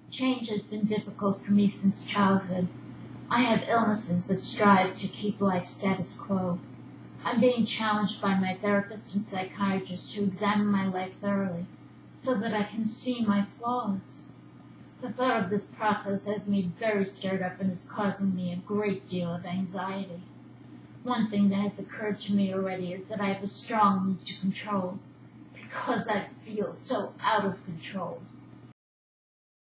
Change has been difficult for me since childhood. I have illnesses that strive to keep life status quo. I'm being challenged by my therapist and psychiatrist to examine my life thoroughly so that I can see my flaws. The thought of this process has me very stirred up and is causing me a great deal of anxiety. One thing that has occurred to me already is that I have a strong need to control because I feel so out of control.